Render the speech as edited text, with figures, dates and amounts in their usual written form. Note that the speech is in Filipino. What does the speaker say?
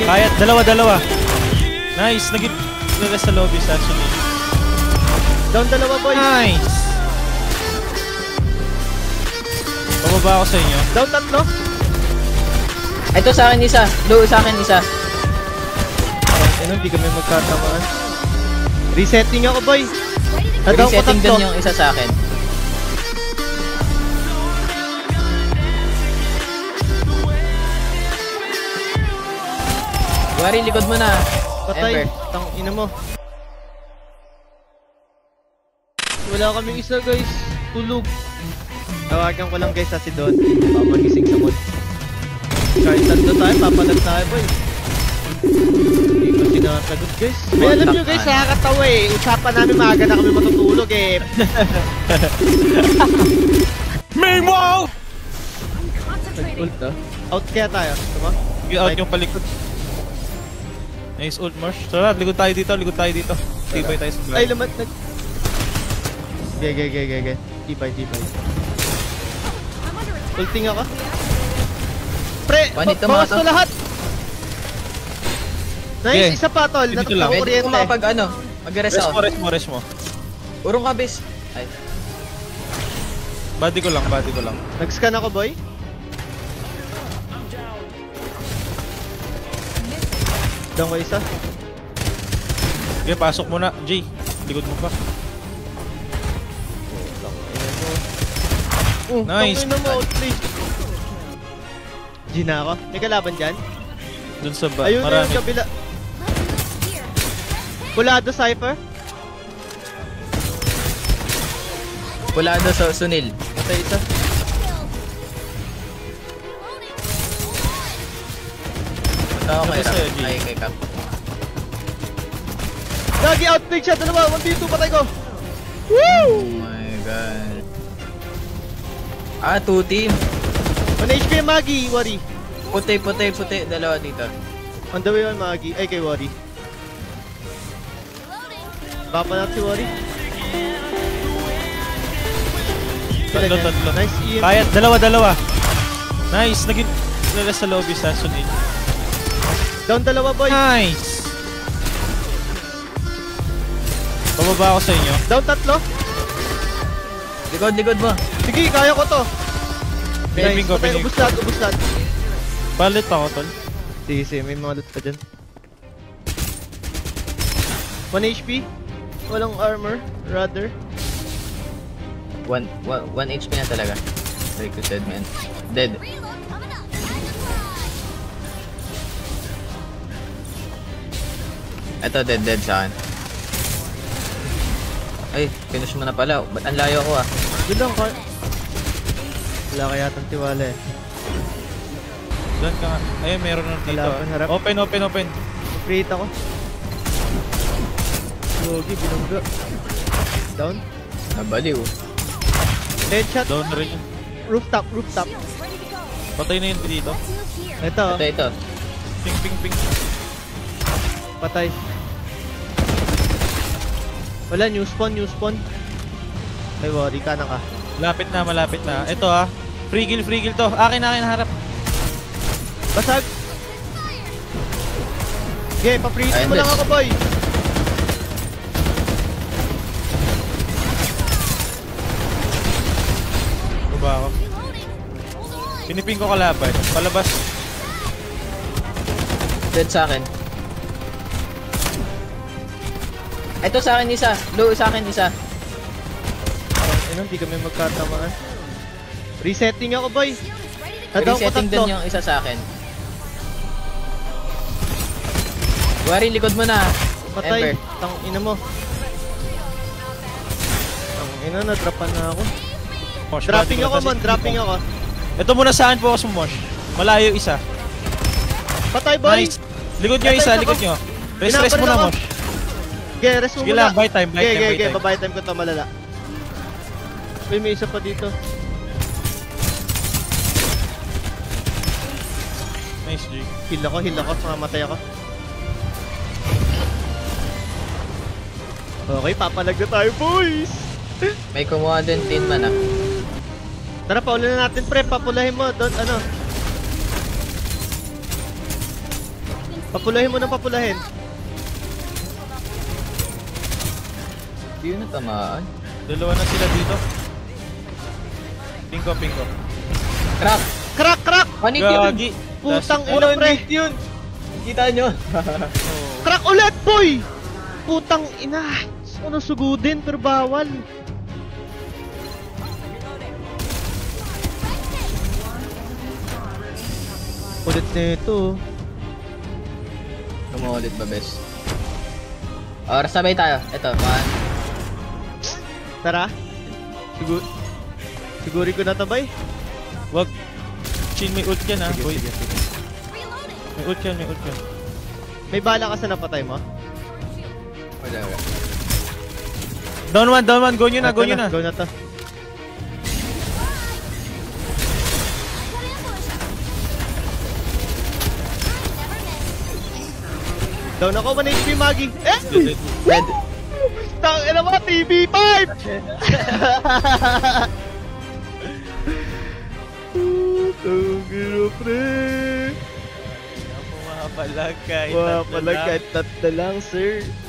Kaya, dalawa. Nice, naging sa lobby sa sunod. Down dalawa, boys. Nice. Pababa ako sa inyo. Down tatlo. Ito sa akin isa. Low sa akin isa. Ano, hindi kami magkatamaan. Resetting ako, boy. Resetting din yung isa sa akin. Wari, likod mo na. Patay. Ember. Tang ina mo. Wala kaming isa, guys. Tulog. Tawagan ko lang, guys, si Don. Magising sa mod. Kahit tatlo tayo, papalag tayo, boy. Hindi ko sinasagot, guys. May alam nyo, guys, nakakatawa eh. Usapan namin maaga na kami matutulog eh. Meanwhile! Nag-ult ah. Out kaya tayo, diba? Out yung palikod. Nice ult, Marsh. Tara, likod tayo dito. Tibay tayo sa blind. Ay, lamat nag... Gay. Tibay. Ulting ako. Pre, bawas ko lahat! Nice, isa pa, tol. Dito lang. Natakot Pwede kuryente. ko makapag ano, mag-rest ako. Rest mo. Urong ka, bis. Ay. Body ko lang. Nag-scan ako, boy. Down ko isa. Okay, pasok mo na, Jay. Likod mo pa. Nice. Tangin na mo, outplay. G na ako. May kalaban dyan? Dun sa ba, Ayun na marami. yung kabila. Bulado, Cypher. Pulado sa Sunil. Matay isa. Ito ako kay Ano ba sa'yo, Rap. G? Ay, kay Cap. Lagi outplay siya. Dalawa, 1v2 patay ko. Oh my god. Ah, 2 team. 1 HP yung Magi, Wari. Puti. Dalawa dito. On the way on Magi. Ay, kay Wari. Papa natin si Wari. Tatlo. Nice EM. Kaya, dalawa. Nice, naging sa lobby sa sunod. Down dalawa, boy. Nice. Pababa ako sa inyo. Down tatlo. Likod mo. Sige, kaya ko to. Piniping ko. Ubus lahat. Palit ako, tol. Sige, may mga loot pa dyan. 1 HP. Walang armor, rather. 1 HP na talaga. Recruited man. Dead. Ito, dead sa akin. Ay, finish mo na pala. Ba't ang layo ako ah? Yun lang, Carl. Wala kaya tang tiwala eh. Doon ka nga. Ayun, meron na dito. Harap. Open. Create ako. Yogi, binungga. Down. Nabaliw. Headshot. Down na rin yun. Rooftop. Patay na yun dito. Ito. Ito. Ping. Patay. Wala, new spawn. Ay, worry ka na ka. Malapit na. Ito ah. Free kill to. Akin harap. Basag. Okay, pa-freeze mo lang ako, boy. Baba ako. Piniping ko kalaban. Palabas. Dead sa akin. Ito sa akin isa. Low sa akin isa. Hindi kami magkatamaan. Resetting ako, boy. Resetting din yung isa sa akin. Wari, likod mo na. Patay. Ember. Tang ina mo. Tang ina, natrapan na ako. Mosh, Dropping body ko ako, na man. Dropping ako. Ito muna saan po ako sa Mosh. Malayo isa. Patay, boy. Nice. Likod nyo isa, likod nyo. Rest mo na, Mosh. Okay, rest mo Sige muna. lang, buy time. Okay, babuy time ko to, malala. Uy, may isa pa dito. Nice, G. Heal ako, mamamatay ako. Okay, papalag na tayo, boys! May kumuha din tin man ah. Tara, paulan na natin, pre. Papulahin mo. Doon, ano? Papulahin mo ng papulahin. Hindi yun natamaan. Dalawa na sila dito. Pingko. Crack! Crack, crack! Manit yun! Gagi. Putang Last- ina, pre! yun! Kita nyo? Crack ulit, boy! Putang ina! Ano sugudin, pero bawal. Ulit na ito. Kumuulit ba, bes? Or sabay tayo. Ito, one. Tara. Siguri ko na tabay. Wag. Chin, may ult yan ha. Sige, Boy. sige, sige. May ult yan. May bala ka sa napatay mo? Wala. Down one. Go nyo na. Go na to. Down ako, 1 HP Maggie. Eh! Dead. Tangina mo, TV5! Tangina, pre! Mga palagay. Wah, pala kahit tatlo lang, sir.